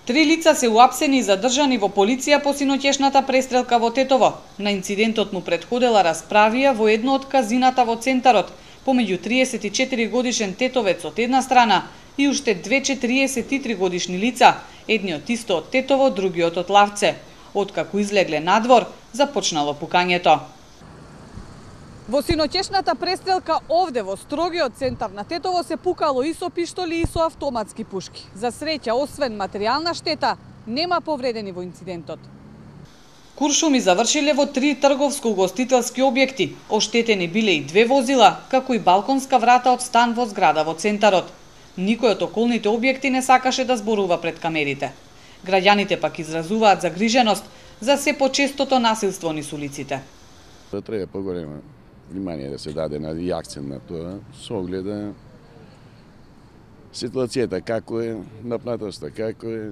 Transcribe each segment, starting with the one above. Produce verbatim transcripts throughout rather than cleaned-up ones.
Три лица се уапсени и задржани во полиција по синоќешната престрелка во Тетово. На инцидентот му претходела расправија во едно од казината во центарот помеѓу триесет и четири годишен тетовец од една страна и уште две четириесет и три годишни лица, едниот исто од Тетово, другиот од Лавце. Откако излегле надвор, започнало пукањето. Во синоќешната престрелка овде во строгиот центар на Тетово се пукало и со пиштоли и со автоматски пушки. За среќа, освен материјална штета, нема повредени во инцидентот. Куршуми завршиле во три трговско-угостителски објекти. Оштетени биле и две возила, како и балконска врата од стан во зграда во центарот. Никој од околните објекти не сакаше да зборува пред камерите. Граѓаните пак изразуваат загриженост за се почестото насилство низ улиците. Треба поголема внимание да се даде на и акцент на тоа, со огледа ситуацијата како е, напнатоста како е.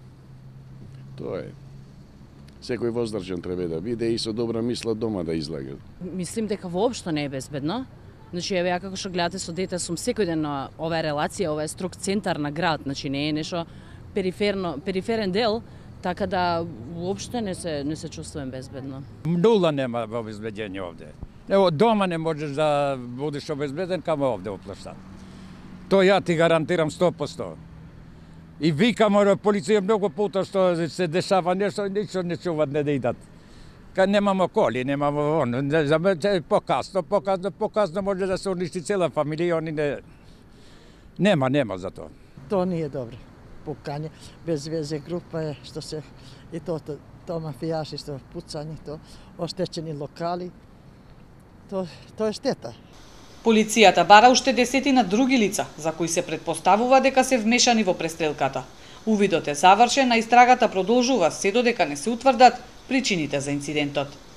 Тоа е. Секој воздржан треба да биде и со добра мисла дома да излага. Мислим дека воопшто не е безбедно. Значи, еве ја како што гледате со дете сум секој ден на оваа релација, ова е строг центар на град, значи не е нешто периферно, периферен дел, така да воопшто не се не се чувствувам безбедно. Нула нема обезбедење овде. Ево, дома не можеш да будеш обезбеден, камо овде во площад. Тоа ја ти гарантирам сто проценти. И викам од полиција многу пута што се дешава нешто, ништо не чуват, не да идат. Кај немамо коли, немамо он, за мене покасно, покасно, покасно може да се уништи цела фамилија, они не... Нема, нема за тоа. Тоа не е добро. Пукање, без везе група е, што се, и тоа, то, то мафијаши, што пуцање, то оштечени локали, то, то е штета. Полицијата бара уште десетина други лица, за кои се претпоставува дека се вмешани во престрелката. Увидот е завршен, а истрагата продолжува се додека не се утврдат причините за инцидентот.